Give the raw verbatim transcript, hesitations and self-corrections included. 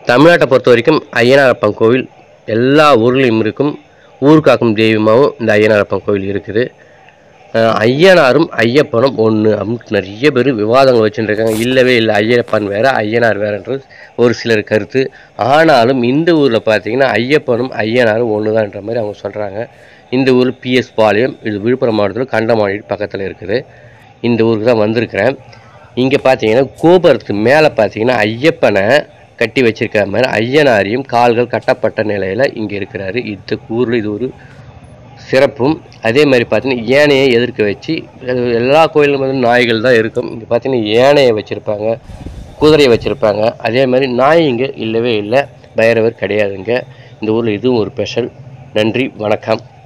தமிழ்நாட்டை பொறுத்த வரைக்கும் ஐயனாரப்பன் கோவில் எல்லா ஊர்லேயும் இருக்கும். ஊர் காக்கும் தெய்வமாகவும் இந்த ஐயனாரப்பன் கோவில் இருக்குது. ஐயனாரும் ஐயப்பனும் ஒன்று அப்படின்னு நிறைய பேர் விவாதங்கள் வச்சுட்டு இருக்காங்க. இல்லவே இல்லை, ஐயப்பன் வேறு ஐயனார் வேறுன்றது ஒரு சிலர் கருத்து. ஆனாலும் இந்த ஊரில் பார்த்தீங்கன்னா ஐயப்பனும் ஐயனாரும் ஒன்று தான்ன்ற மாதிரி அவங்க சொல்கிறாங்க. இந்த ஊர் பிஎஸ் பாளையம், இது விழுப்புரம் மாவட்டத்தில் கண்டமாடி பக்கத்தில் இருக்குது. இந்த ஊருக்கு தான் வந்திருக்கிறேன். இங்கே பார்த்தீங்கன்னா கோபுரத்துக்கு மேலே பார்த்தீங்கன்னா ஐயப்பனை கட்டி வச்சிருக்கிற மாதிரி ஐயனாரையும் கால்கள் கட்டப்பட்ட நிலையில் இங்கே இருக்கிறாரு. இந்த ஊரில் இது ஒரு சிறப்பும். அதே மாதிரி பார்த்தீங்கன்னா யானையை எதிர்க்க வச்சு, எல்லா கோயிலும் வந்து நாய்கள் தான் இருக்கும். இங்கே பார்த்தீங்கன்னா யானையை வச்சுருப்பாங்க, குதிரையை வச்சுருப்பாங்க. அதே மாதிரி நாய் இங்கே இல்லவே இல்லை, பைரவர் கிடையாதுங்க. இந்த ஊரில் இதுவும் ஒரு ஸ்பெஷல். நன்றி, வணக்கம்.